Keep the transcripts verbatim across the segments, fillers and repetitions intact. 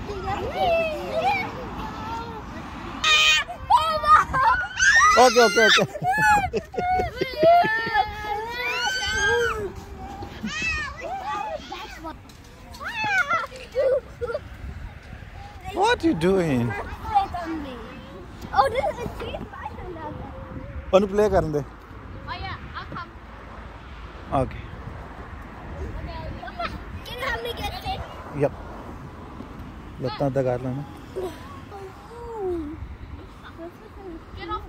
Okay, okay, okay. What are you doing? Oh, this is a cheese. Want to play? Oh yeah, I'll come. Okay. Papa, can you help me get it? Yep. Let's not the garland. Get off.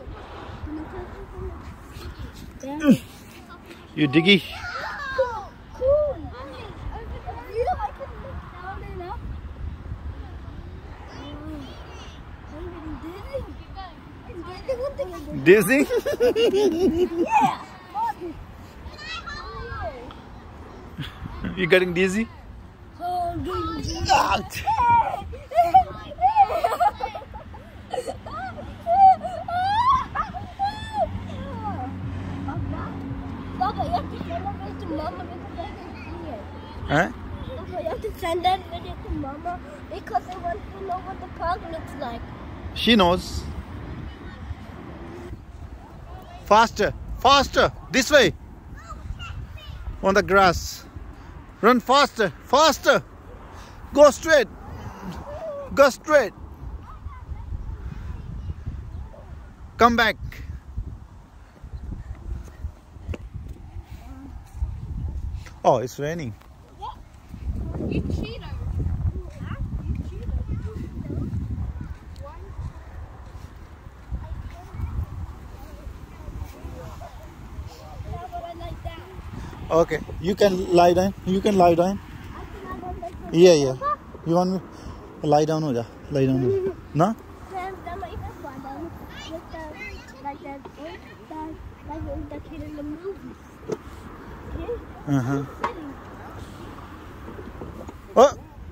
You diggy. Cool. Cool. You know I can look down enough. I'm getting dizzy. Dizzy? Yeah. You getting dizzy? Oh, I'm getting dizzy. Ah. Papa, you have to send that video to Mama because I can see it. Huh? Papa, you have to send that video to Mama because I want to know what the park looks like. She knows. Faster, faster, this way. On the grass. Run faster, faster. Go straight. Go straight. Come back. Oh, it's raining. What? You cheater. Huh? You cheater. Why? Yeah, but I like that. Okay, you can lie down. You can lie down. I can lie down like this. Yeah, yeah. You want me? Lie down, Oja. Lie down. Oja. No? Then, then I can lie down with the, like that, like that, like the kid in the movies. Okay? Uh huh. Sitting. Oh!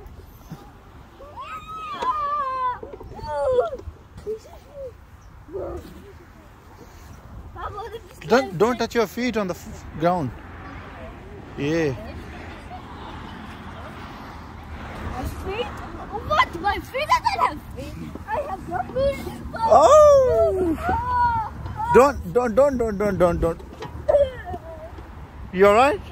Don't don't touch your feet on the f ground. Yeah. My feet? What? My feet? I don't have feet. I have no feet. Oh! Don't don't don't don't don't don't don't. You alright?